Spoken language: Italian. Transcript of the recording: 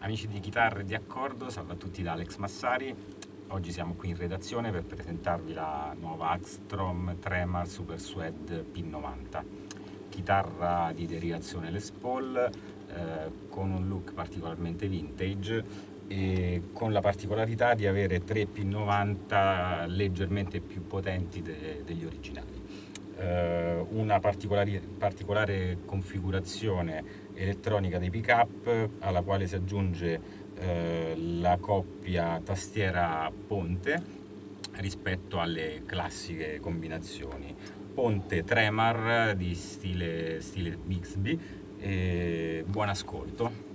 Amici di Chitarre e di Accordo, salve a tutti da Alex Massari. Oggi siamo qui in redazione per presentarvi la nuova Axstrom Tremar Super Suede P90, chitarra di derivazione Les Paul, con un look particolarmente vintage e con la particolarità di avere tre P90 leggermente più potenti degli originali. Una particolare configurazione elettronica dei pick-up alla quale si aggiunge la coppia tastiera ponte rispetto alle classiche combinazioni ponte Tremar di stile Bixby. E buon ascolto.